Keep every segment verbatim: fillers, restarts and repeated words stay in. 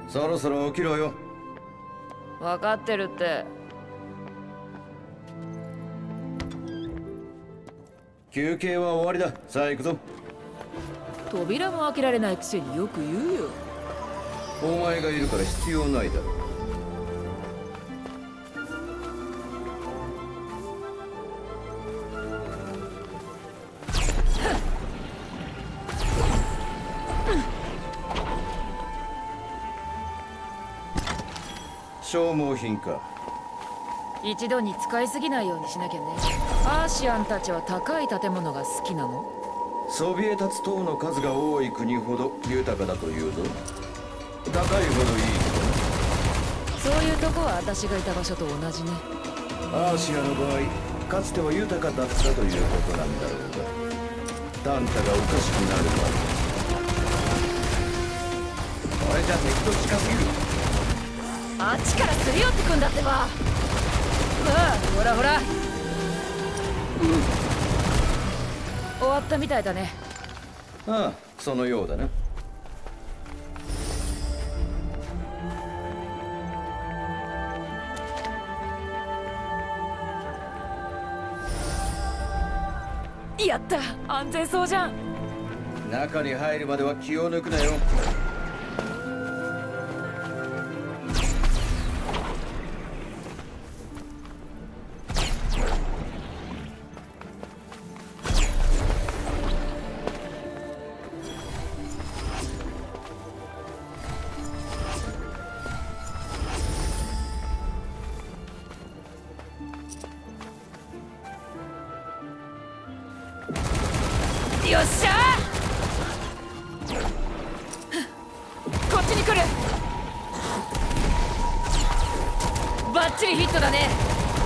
そろそろ起きろよ。 分かってるって。 休憩は終わりだ。さあ行くぞ。 扉も開けられないくせによく言うよ。 お前がいるから必要ないだろ。消耗品か。 一度に使いすぎないようにしなきゃね。アーシアンたちは高い建物が好きなの？ そびえ立つ塔の数が多い国ほど豊かだというぞ。高いほどいい。 そういうとこは私がいた場所と同じね。 アーシアの場合、かつては豊かだったということなんだろうが、タンタがおかしくなるまで。これじゃ敵と近すぎる。 あっちからすり寄ってくんだってば。ああ、ほらほら、うん、終わったみたいだね。 ああ、そのようだな。 やった、安全そうじゃん。 中に入るまでは気を抜くなよ。 よっしゃー、こっちに来る。バッチリヒットだね。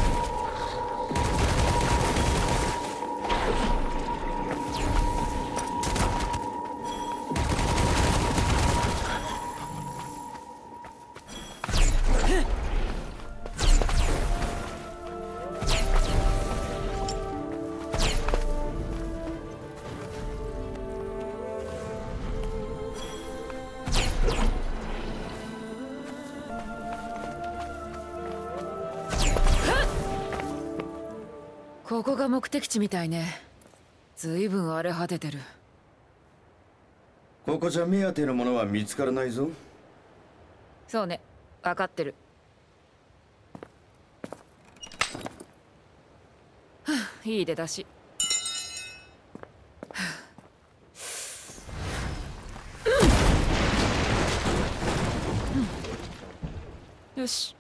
ここが目的地みたいね。ずいぶん荒れ果ててる。 ここじゃ目当てのものは見つからないぞ。 そうね、分かってる。はあ、いい出だし。はあ、うん、よし。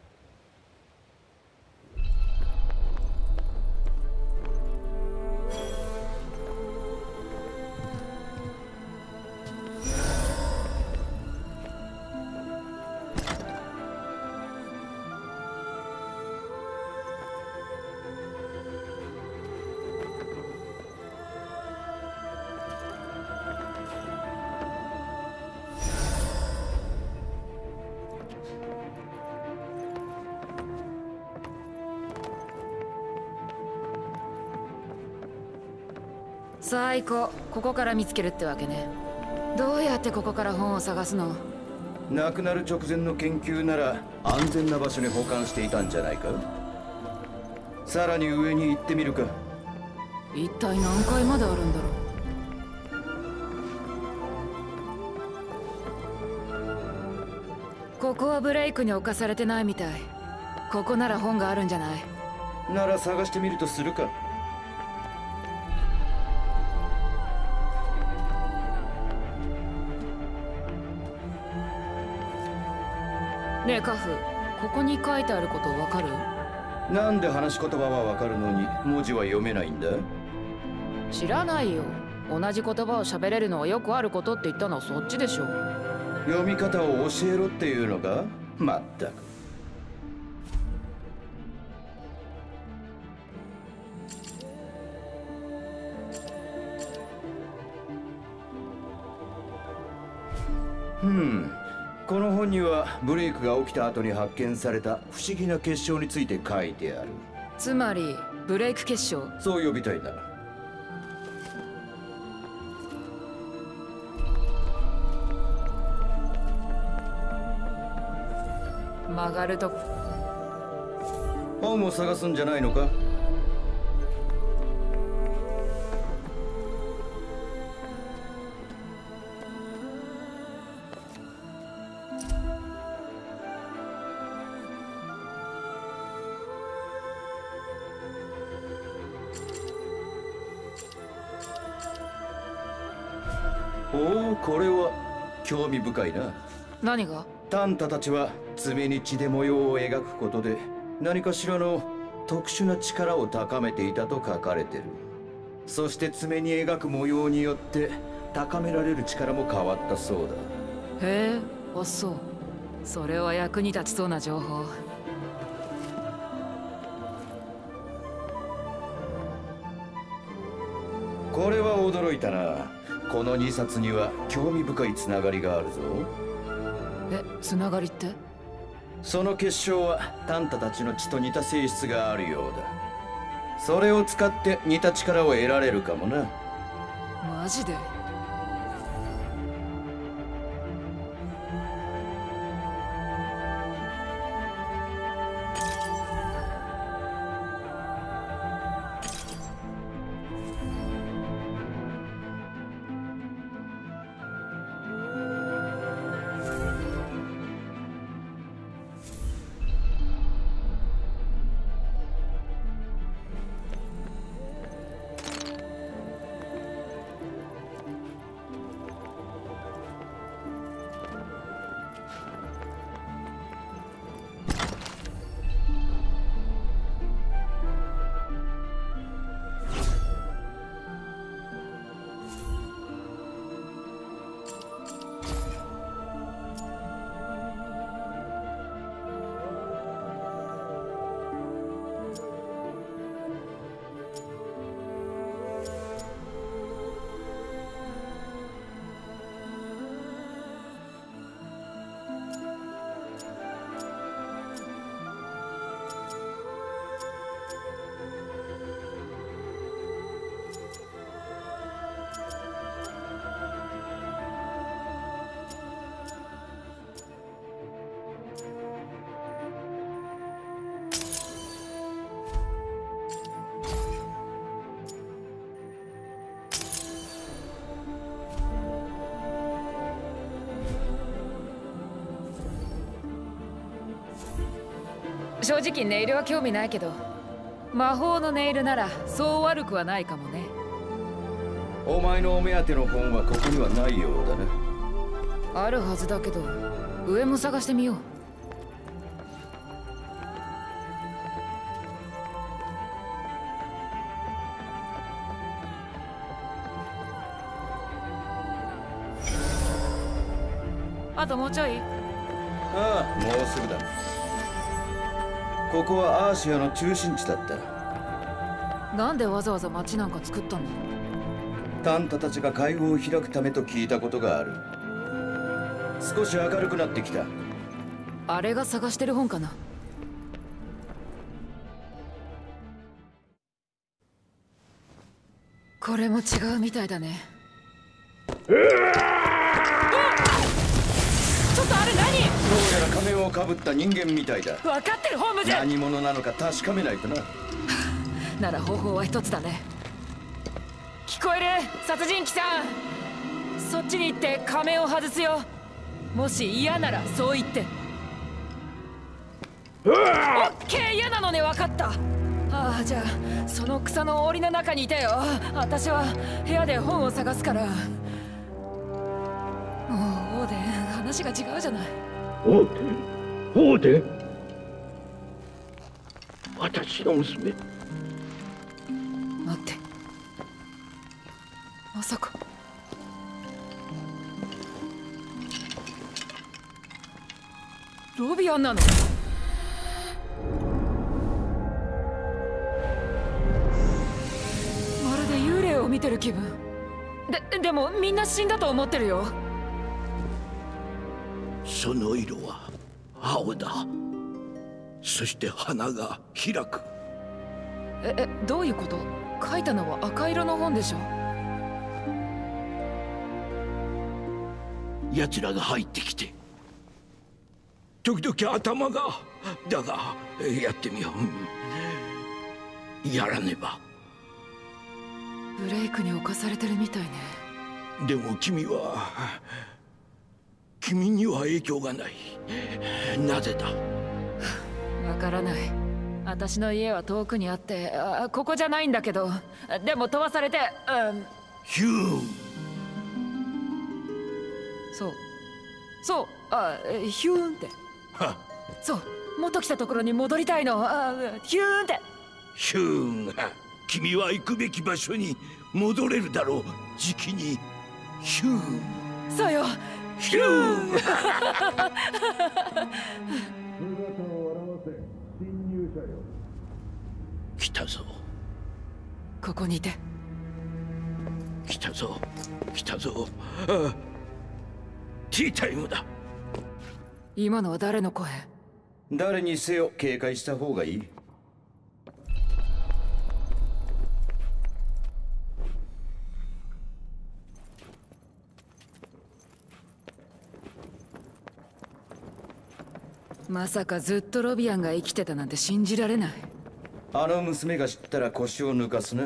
最高、ここから見つけるってわけね。どうやってここから本を探すの？ 亡くなる直前の研究なら安全な場所に保管していたんじゃないか。さらに上に行ってみるか。 一体何階まであるんだろう。ここはブレイクに侵されてないみたい。ここなら本があるんじゃない？ なら探してみるとするか。 ねえカフ、ここに書いてあることわかる？ なんで話し言葉はわかるのに文字は読めないんだ？ 知らないよ。同じ言葉を喋れるのはよくあることって言ったのはそっちでしょ。 読み方を教えろっていうのか？まったく。ふん、この本にはブレイクが起きた後に発見された不思議な結晶について書いてある。 つまりブレイク結晶？ そう呼びたいなら。 曲がると本を探すんじゃないのか？おお、これは興味深いな。 何が？ タンタたちは爪に血で模様を描くことで何かしらの特殊な力を高めていたと書かれてる。そして爪に描く模様によって高められる力も変わったそうだ。 へえ、あ、そう。それは役に立ちそうな情報。 これは驚いたな。このにさつには興味深いつながりがあるぞ。 え、つながりって？ その結晶はタンタたちの血と似た性質があるようだ。それを使って似た力を得られるかもな。 マジで？正直ネイルは興味ないけど、魔法のネイルならそう悪くはないかもね。 お前のお目当ての本はここにはないようだね。 あるはずだけど、上も探してみよう。あともうちょい。 ああ、もうすぐだ。ここはアーシアの中心地だった。 なんでわざわざ街なんか作ったんだ？ タンタたちが会合を開くためと聞いたことがある。少し明るくなってきた。 あれが探してる本かな？これも違うみたいだね。ちょっとあれ何？ どうやら仮面をかぶった人間みたいだ。 分かってる、ホームズ。 何者なのか確かめないとな。 なら方法は一つだね。聞こえる？殺人鬼さん、そっちに行って仮面を外すよ。もし嫌ならそう言って。オッケー、嫌なのね。分かった。ああ、じゃあその草の檻の中にいてよ。私は部屋で本を探すから。もうオーデン、話が違うじゃない。 オーデン、オーデン、私の娘。 待って、まさかロビアンなの？まるで幽霊を見てる気分で。でもみんな死んだと思ってるよ。 その色は青だ。そして花が開く。 え、え、どういうこと？書いたのは赤色の本でしょ？ 奴らが入ってきて。 時々頭が。だがやってみよう。やらねば。 ブレイクに侵されてるみたいね。 でも君は君には影響がない。なぜだ？ わからない。私の家は遠くにあって、あ、ここじゃないんだけど、でも飛ばされて、うん、 ヒューン。 そうそう、あ、ヒューンって。 はそう、元来たところに戻りたいの。あ、ヒューンって。 ヒューン。君は行くべき場所に戻れるだろう。じきに。ヒューン。 そうよ、 ヒューン。来たぞ。 ここにいて。 来たぞ来たぞ。ああ、ティータイムだ。 今のは誰の声？ 誰にせよ警戒した方がいい。 まさかずっとロビアンが生きてたなんて信じられない。 あの娘が知ったら腰を抜かすな。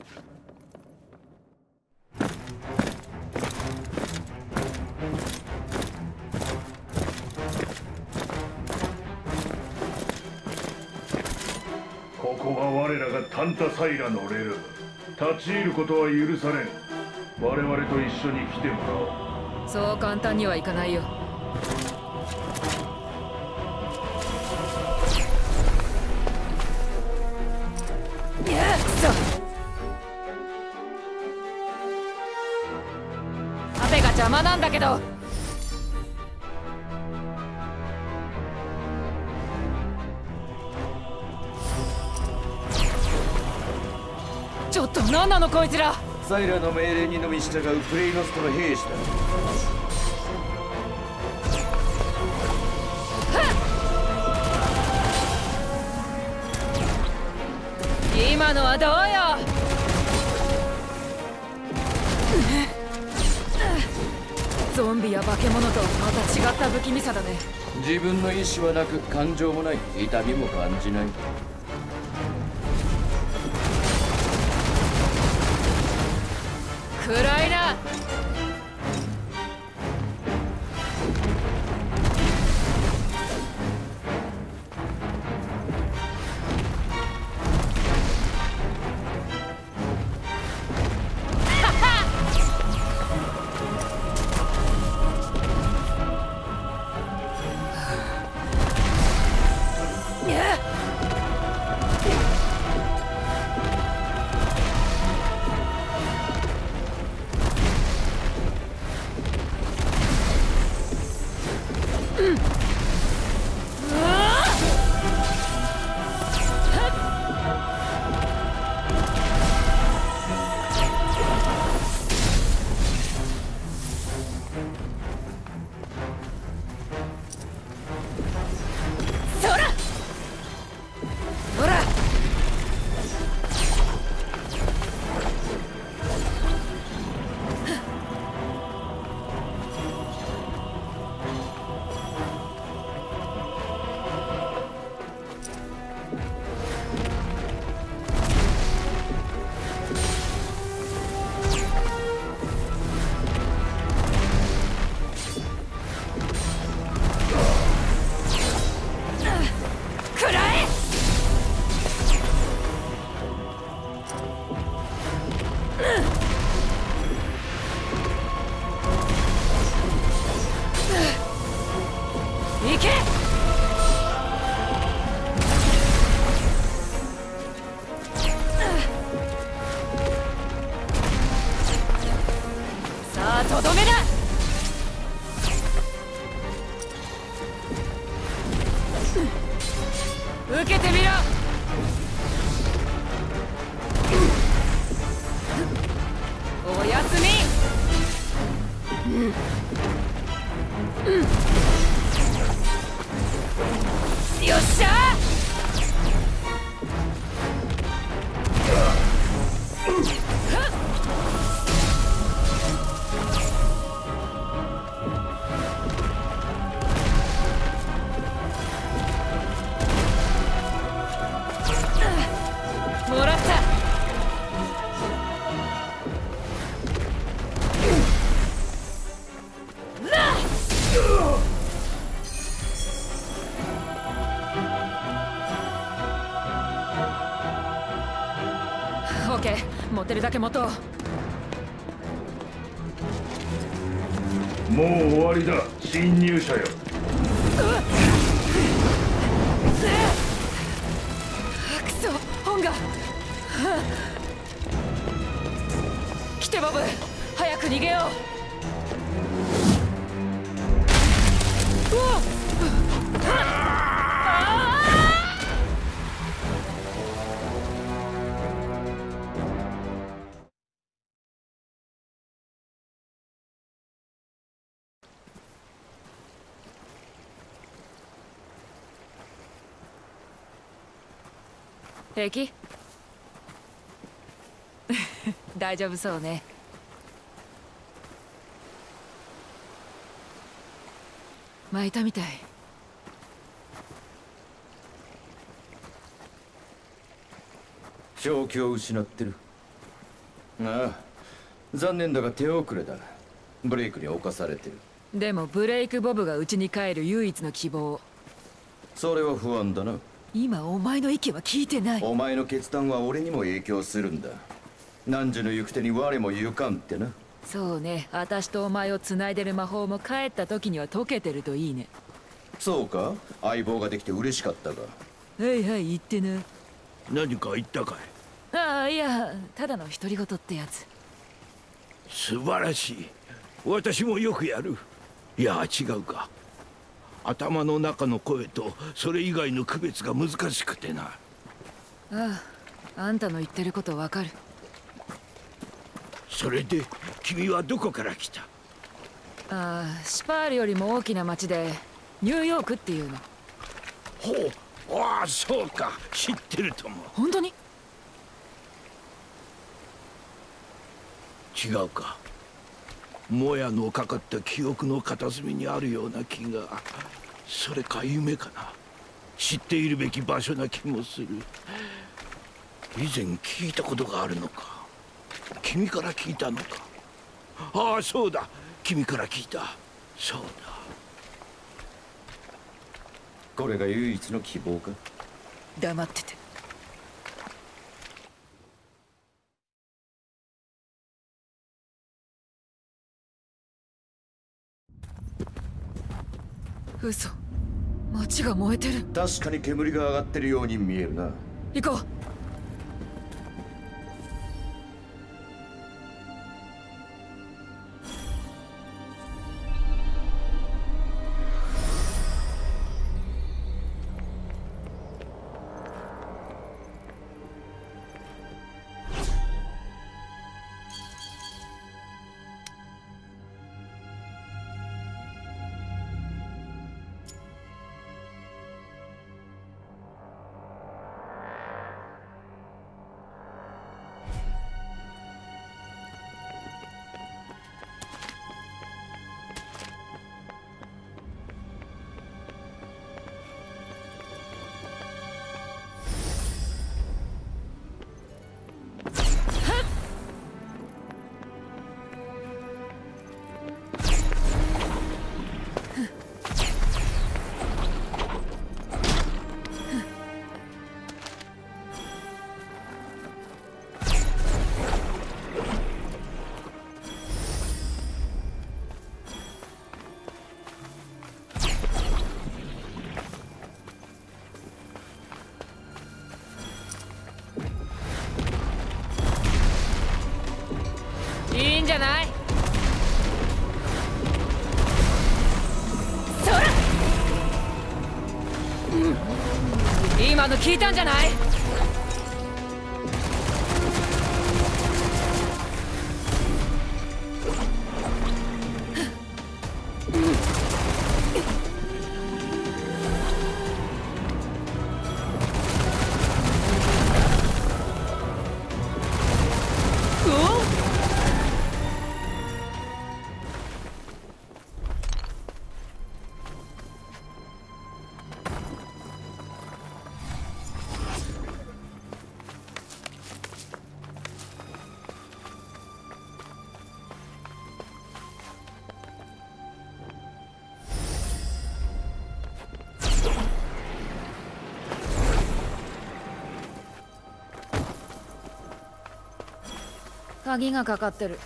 ここは我らがタンタサイラのレル。立ち入ることは許されん。我々と一緒に来てもらおう。 そう簡単にはいかないよ。盾が邪魔なんだけど。ちょっと何なのこいつら。 サイラの命令にのみ従うプレイノストの兵士だ。 今のはどうよ。ゾンビや化け物とまた違った不気味さだね。 自分の意志はなく感情もない。痛みも感じない。 暗いな。とどめだ。受けてみろ。おやすみ。うんうん、よっしゃー。 け持てるだけ持とう。 もう終わりだ、侵入者よ。 くそ、本が来てボブ、早く逃げよう。うわっ、平気？大丈夫そうね。巻いたみたい。 正気を失ってる。ああ、残念だが手遅れだ。ブレイクに侵されてる。 でもブレイクボブが家に帰る唯一の希望。 それは不安だな。 今お前の意見は聞いてない。 お前の決断は俺にも影響するんだ。汝の行く手に我も行かんってな。 そうね、私とお前を繋いでる魔法も帰った時には解けてるといいね。 そうか、相棒ができて嬉しかったが。 はいはい、言ってな。 何か言ったかい？ ああ、いや、ただの独り言ってやつ。 素晴らしい。私もよくやる。いや違うか、頭の中の声とそれ以外の区別が難しくてな。 ああ、あんたの言ってることわかる。 それで君はどこから来た？ ああ、シパールよりも大きな町でニューヨークっていうの。 ほう、ああそうか、知ってるとも。 本当に？ 違うか、もやのかかった記憶の片隅にあるような気が。それか夢かな。知っているべき場所な気もする。以前聞いたことがあるのか。君から聞いたのか。ああそうだ、君から聞いた。そうだ。 これが唯一の希望か？ 黙ってて。嘘、街が燃えてる。 確かに煙が上がってるように見えるな。 行こう。いいんじゃない？そら、うん、今の聞いたんじゃない？ 鍵がかかってる。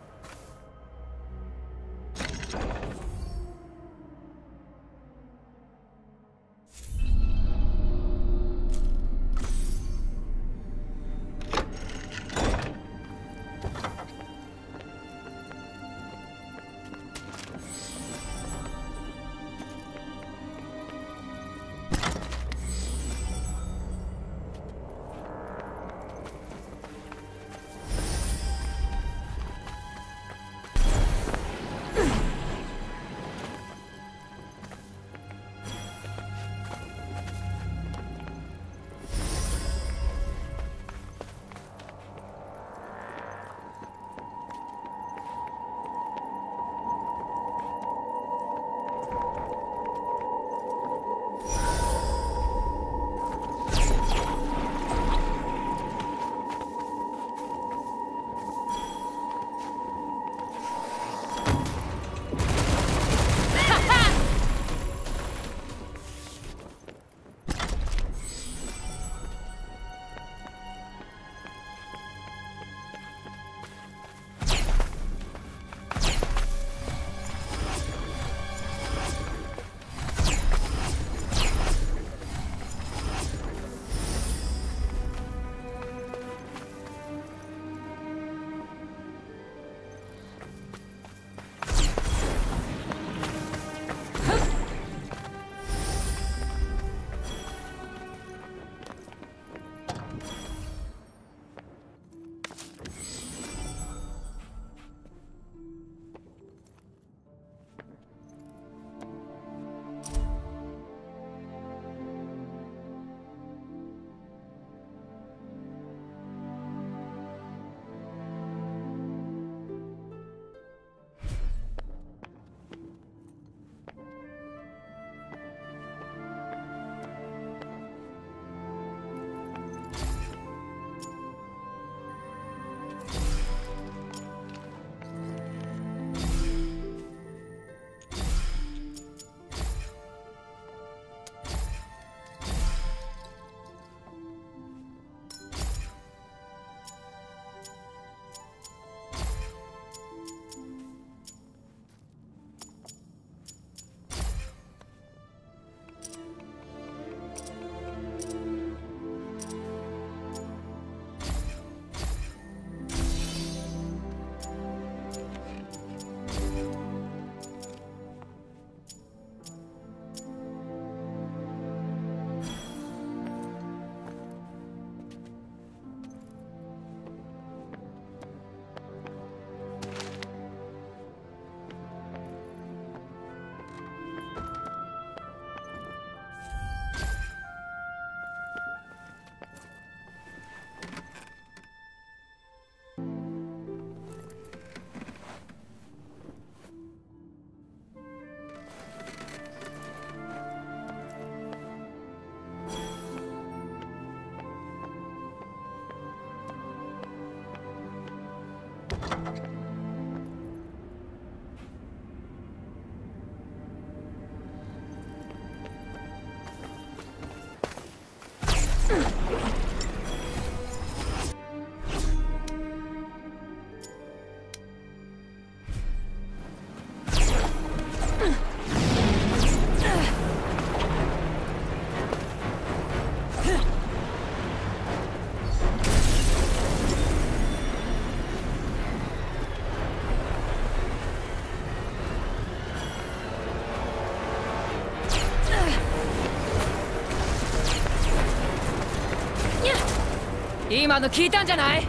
今の聞いたんじゃない？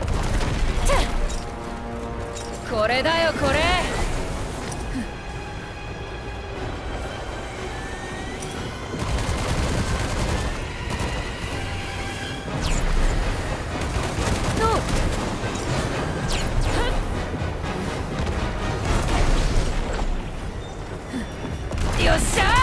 これだよこれ。よっしゃ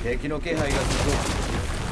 敵の気配がする。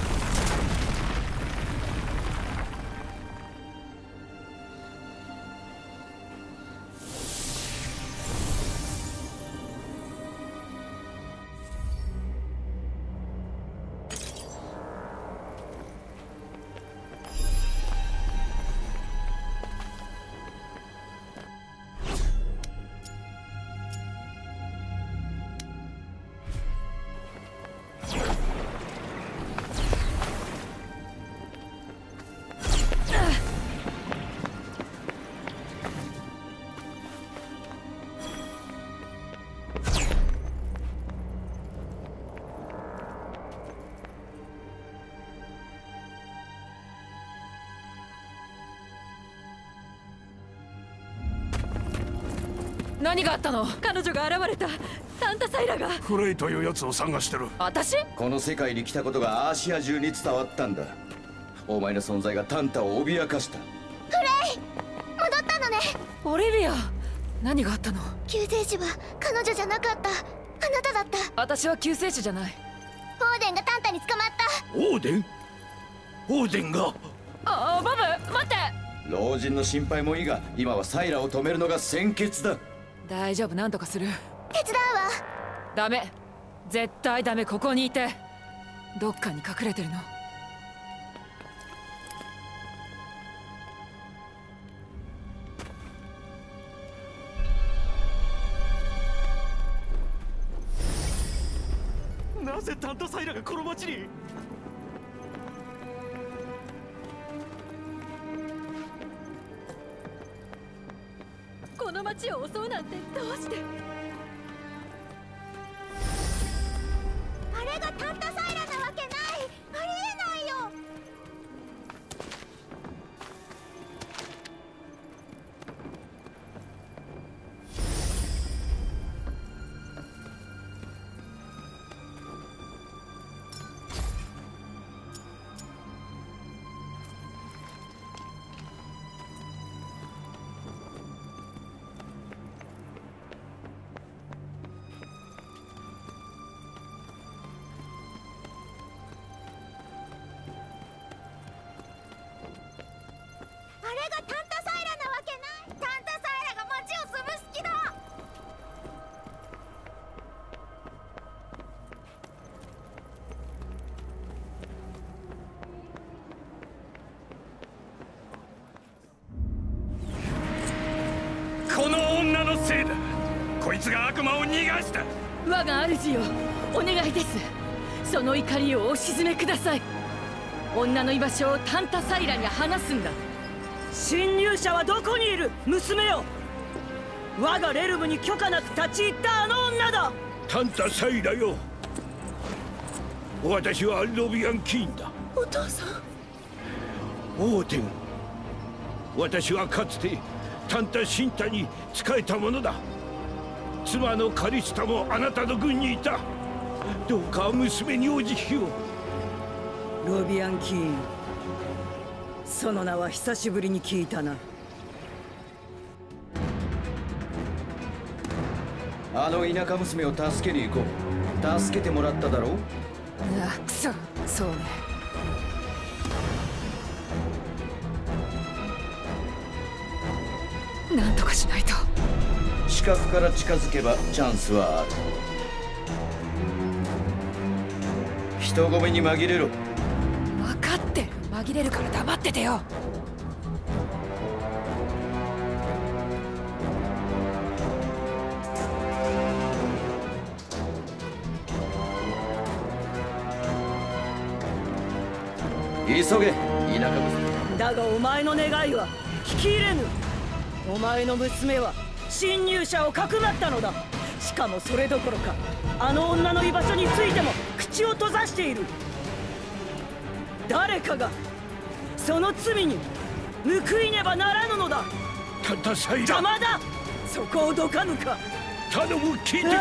何があったの？ 彼女が現れた。タンタサイラが。 フレイというやつを探してる。 私？ この世界に来たことがアーシア中に伝わったんだ。お前の存在がタンタを脅かした。 フレイ、戻ったのね。 オリビア、何があったの？ 救世主は彼女じゃなかった。あなただった。 私は救世主じゃない。 オーデンがタンタに捕まった。 オーデン？オーデンが？ ああ、バブ、待って。 老人の心配もいいが、今はサイラを止めるのが先決だ。 大丈夫、何とかする。 手伝うわ。 ダメ、絶対ダメ。ここにいて。どっかに隠れてるの。 なぜタンタサイラがこの町に？ この町を襲うなんてどうして？ あれがタンタサイラなわけない。ありえないよ。あれがタンタサイラなわけない。タンタサイラが町を潰す気だ。 この女のせいだ。こいつが悪魔を逃がした。 我が主よ、お願いです。その怒りをお鎮めください。女の居場所をタンタサイラに話すんだ。 侵入者はどこにいる？娘よ、我がレルムに許可なく立ち入ったあの女だ。 タンタサイラよ、私はロビアン・キーンだ。 お父さん。 オーデン、私はかつてタンタ・シンタに仕えたものだ。妻のカリスタもあなたの軍にいた。どうか娘にお慈悲を。 ロビアン・キーン、その名は久しぶりに聞いたな。 あの田舎娘を助けに行こう。助けてもらっただろう。 うわ、くそ、そうね。なんとかしないと。 近くから近づけばチャンスはある。人混みに紛れろ。 分かってる。紛れるから黙っててよ。 急げ、田舎娘。 だがお前の願いは聞き入れぬ。お前の娘は侵入者をかくまったのだ。しかもそれどころか、あの女の居場所についても口を閉ざしている。誰かがその罪に報いねばならぬのだ。 タンタサイラ、 邪魔だ。そこをどかぬか。 頼む、聞いてくれ。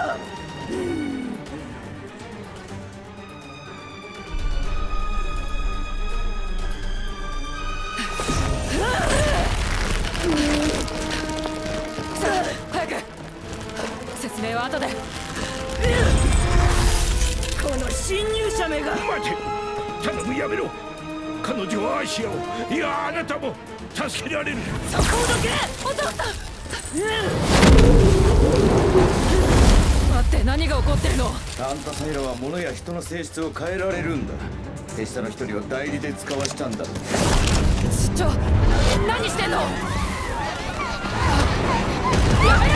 早く。説明は後で。 このムやめろ。彼女はアシアを、いやあなたも助けられる。 そこをどけお父さん。 待って、何が起こってるの？ タンタサイラは物や人の性質を変えられるんだ。手下の一人を代理で使わしたんだ。 ちょ、何してんの？やめろ！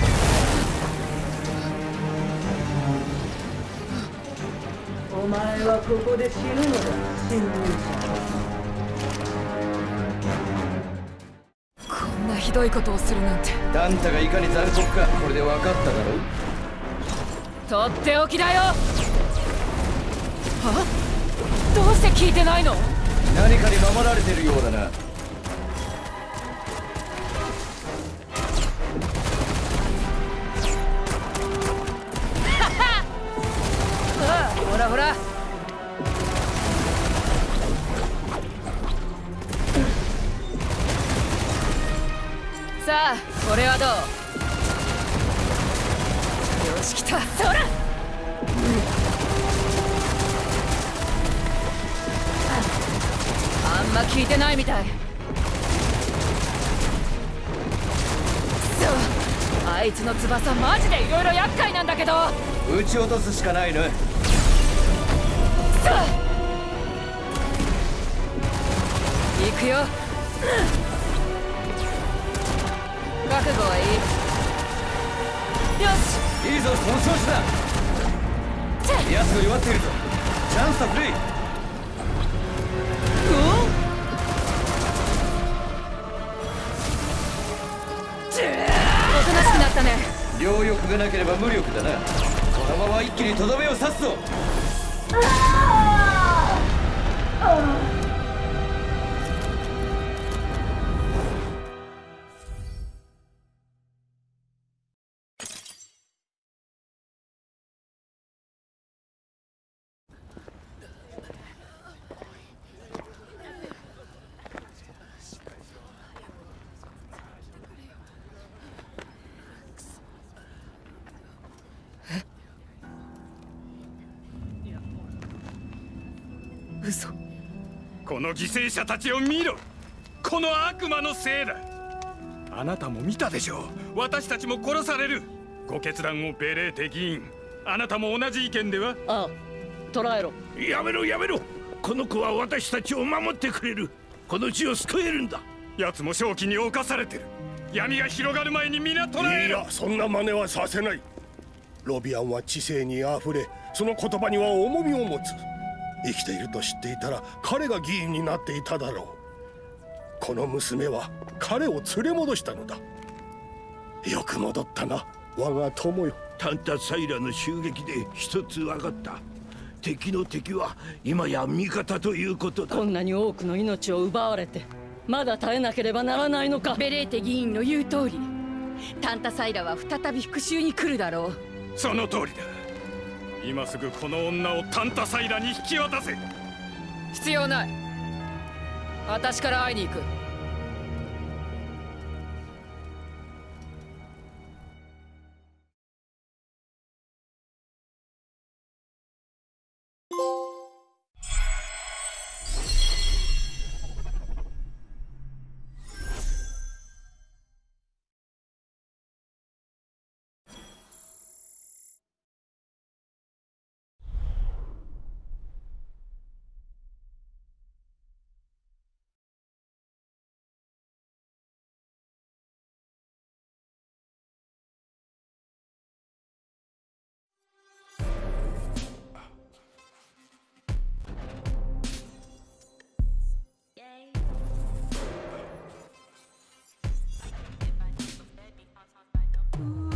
お前はここで死ぬのだ、侵入者。 こんなひどいことをするなんて。 タンタがいかに残酷か、これで分かっただろう。 とっておきだよ。は？どうして聞いてないの？ 何かに守られてるようだな。 ほらほら。さあ、これはどう？よし、来た。そら！あんま聞いてないみたい。そう、あいつの翼マジでいろいろ厄介なんだけど。 撃ち落とすしかないな。 さあ、行くよ。覚悟はいい？よし、 いいぞ、その調子だ。ヤツが弱っているぞ。チャンスだ、プレイ。 おとなしくなったね。 両翼がなければ無力だな。このまま一気にとどめを刺すぞ。 嘘。 この犠牲者たちを見ろ。この悪魔のせいだ。あなたも見たでしょう。私たちも殺される。ご決断を、ベレーテ議員。あなたも同じ意見では？ ああ、捕らえろ。 やめろやめろ。この子は私たちを守ってくれる。この地を救えるんだ。 奴も正気に侵されてる。闇が広がる前に皆捕らえろ。 いや、そんな真似はさせない。ロビアンは知性にあふれ、その言葉には重みを持つ。生きていると知っていたら彼が議員になっていただろう。この娘は彼を連れ戻したのだ。よく戻ったな、我が友よ。 タンタサイラの襲撃で一つ分かった。敵の敵は今や味方ということだ。 こんなに多くの命を奪われてまだ耐えなければならないのか。 ベレーテ議員の言う通り、タンタサイラは再び復讐に来るだろう。 その通りだ。今すぐこの女をタンタサイラに引き渡せ。 必要ない。私から会いに行く。 Ooh.